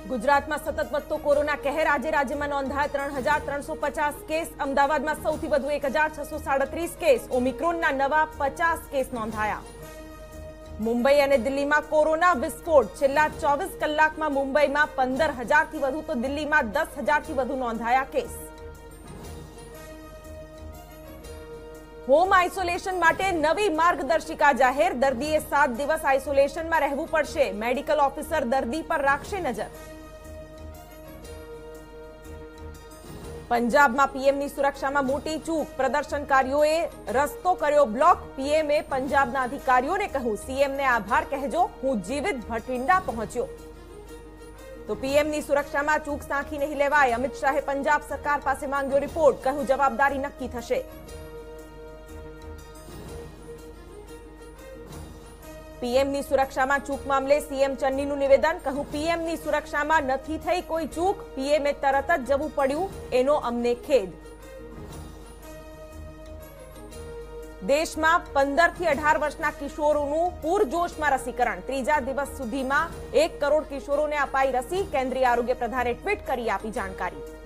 ગુજરાતમાં સતત વધતો કોરોના કહેર। આજે રાજ્યમાં નોંધાયા 3,350 કેસ। અમદાવાદમાં સૌથી વધુ 1,637 કેસ। ઓમિક્રોનના નવા 50 કેસ નોંધાયા। મુંબઈ અને દિલ્હીમાં કોરોના વિસ્ફોટ। છેલ્લા 24 કલાકમાં મુંબઈમાં 15,000થી વધુ તો દિલ્હીમાં 10,000થી વધુ નોંધાયા કેસ। होम आइसोलेशन माटे नवी मार्गदर्शिका जाहिर। दर्दीए 7 दिवस आइसोलेशन में रहवू पड़शे। मेडिकल ऑफिसर दर्दी पर राखशे नजर। पंजाब में पीएम नी सुरक्षा में मोटी चूक। प्रदर्शनकारीओए रस्तो कर्यो ब्लॉक। पीएमए पंजाब ना अधिकारीओं ने कहूं, सीएम ने आभार कहजो, हूं जीवित भटिंडा पहुंच्यो। तो पीएम नी सुरक्षा में चूक साखी नहीं लेवाय। अमित शाहे पंजाब सरकार पासे मांग्यो रिपोर्ट। कहूं जवाबदारी नक्की थशे। पीएम नी सुरक्षा में चूक मामले सीएम चन्नी नु निवेदन। कहूं पीएम नी सुरक्षा में नथी थई कोई चूक। पीएमए तरत ज जवू पड्यु, एनो अमने खेद। देश में 15 થી 18 वर्षना किशोरों पूरजोश में रसीकरण। त्रीजा दिवस सुधी में 1 करोड़ किशोरों ने अपाई रसी। केंद्रीय आरोग्य प्रधाने ट्वीट करी आपी जानकारी।